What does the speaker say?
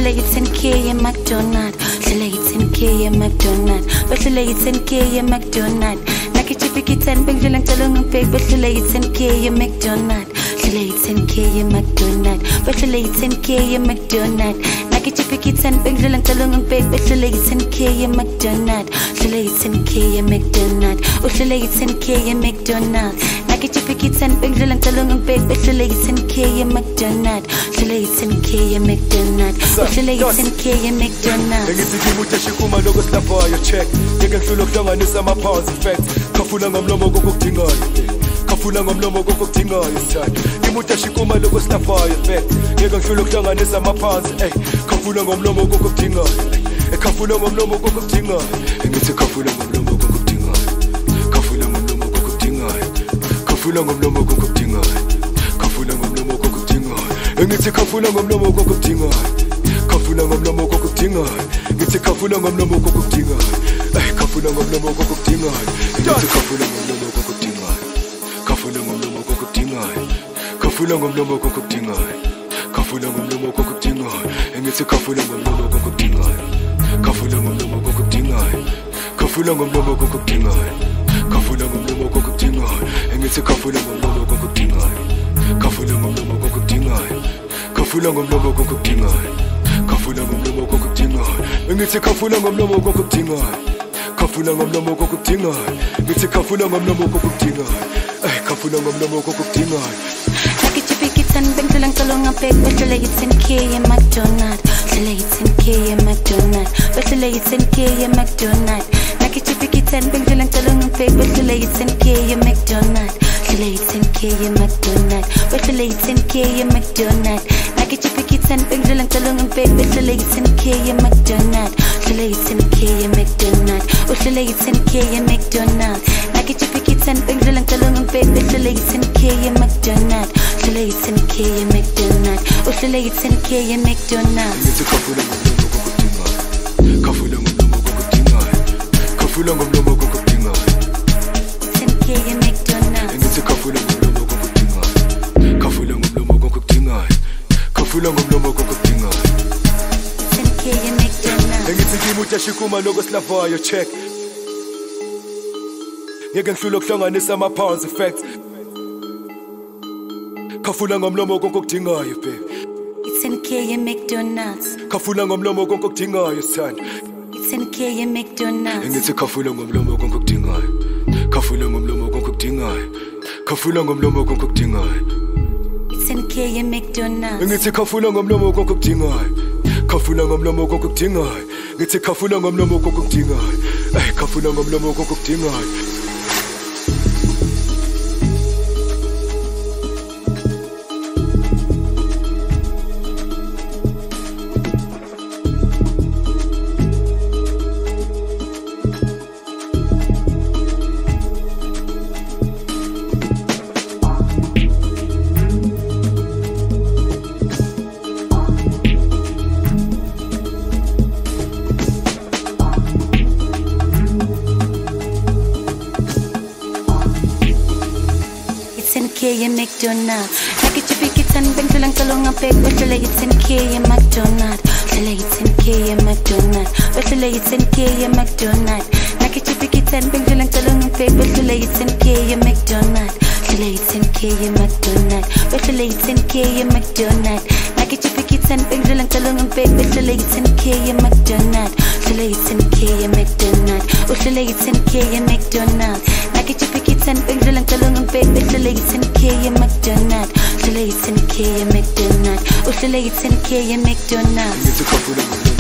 Wehlele 10K ye McDonald. Wehlele 10K ye McDonald. Wehlele 10K ye McDonald. Nakichipikitan bengdela ngicela ngibheke. Wehlele 10K ye McDonald. Wehlele 10K ye McDonald. Wehlele 10K ye McDonald. Nakichipikitan bengdela ngicela ngibheke. Wehlele 10K ye McDonald. Wehlele 10K ye McDonald. Wehlele 10K ye McDonald. Nakichipikitan bengdela ngicela ngibheke. Wehlele 10K ye McDonald. Wehlele 10K ye McDonald. Wehlele 10K ye McDonald. Ngithi ngimuthi shikuma lokho silaphayo check. Ngeke ngihlulo kuhlanganisa ama-pounds effect. Khafuna ngomlomo kokudingayo. Khafuna ngomlomo kokudingayo sithanda. Ngimuthi shikuma lokho silaphayo effect. Ngeke ngihlulo kuhlanganisa ama-pounds ey. Khafuna ngomlomo kokudingayo. Khafuna ngomlomo kokudingayo. Ngithi khafuna ngomlomo kokudingayo. Khafuna ngomlomo kokudingayo. Khafuna ngomlomo kokudingayo. Khafuna ngomlomo kokudingayo. Ngithi khafuna ngomlomo kokudingayo. Khafuna ngomlomo kokudingayo. Ngithi khafuna ngomlomo kokudingayo. Khafuna ngomlomo kokudingayo. Ngithi khafuna ngomlomo kokudingayo. Khafuna ngomlomo kokudingayo. Khafuna ngomlomo kokudingayo. Khafuna ngomlomo kokudingayo. Ngithi khafuna ngomlomo kokudingayo. Khafuna ngomlomo kokudingayo. Khafuna ngomlomo kokudingayo. Khafuna ngomlomo kokudingayo. Ngithi khafuna ngomlomo kokudingayo. Khafuna ngomlomo kokudingayo. Khafuna ngomlomo kokudingayo. Khafuna ngomlomo kokudingayo. Ngithi khafuna ngomlomo kokudingayo. Khafuna ngomlomo kokudingayo. Ngithi khafuna ngomlomo kokudingayo. Khafuna ngomlomo kokudingayo. Nakichipikitan bengdela ngicela ngibheke. Wehlele 10K ye McDonald. Wehlele 10K ye McDonald. Wehlele 10K ye McDonald. Nakichipikitan bengdela ngicela ngibheke. Wehlele 10K ye McDonald. Wehlele 10K ye McDonald. Wehlele 10K ye McDonald. Nakichipikitan bengdela ngicela ngibheke. Wehlele 10K ye McDonald. Wehlele 10K ye McDonald. Wehlele 10K ye McDonald. Nakichipikitan bengdela ngicela ngibheke. Wehlele 10K ye McDonald. Wehlele 10K ye McDonald. Wehlele 10K ye McDonald. Ngithi khafuna ngomlomo kokudingayo. Khafuna ngomlomo kokudingayo. Khafuna ngomlomo kokudingayo. 10K ye McDonald. Ngithi khafuna ngomlomo kokudingayo. Khafuna ngomlomo kokudingayo. Khafuna ngomlomo kokudingayo. 10K ye McDonald. Ngithi ngimuthi shikuma lokho silaphayo check. Ngeke ngihlulo kuhlanganisa ama-pounds effect. Khafuna ngomlomo kokudingayo baby. 10K ye McDonald's. Khafuna ngomlomo kokudingayo sithanda. 10K ye McDonald's. Ngithi khafuna ngomlomo kokudingayo. Khafuna ngomlomo kokudingayo. Khafuna ngomlomo kokudingayo. 10K ye McDonald's. Ngithi khafuna ngomlomo kokudingayo. Khafuna ngomlomo kokudingayo. Ngithi khafuna ngomlomo kokudingayo. Khafuna ngomlomo kokudingayo. Ye McDonald's. Nakichipikitan bengdela ngicela ngibheke. Wehlele 10K ye McDonald. Wehlele 10K ye McDonald. Wehlele 10K ye McDonald. Nakichipikitan bengdela ngicela ngibheke. Wehlele 10K ye McDonald. Wehlele 10K ye McDonald. Wehlele 10K ye McDonald. Nakichipikitan bengdela ngicela ngibheke. Wehlele 10K ye McDonald. Wehlele 10K ye McDonald. Wehlele 10K ye McDonald. Nakichipikitan bengdela ngicela ngibheke. Wehlele 10K ye McDonald. Wehlele 10K ye McDonald. Wehlele 10K ye McDonald. Ngithi khafuna ngomlomo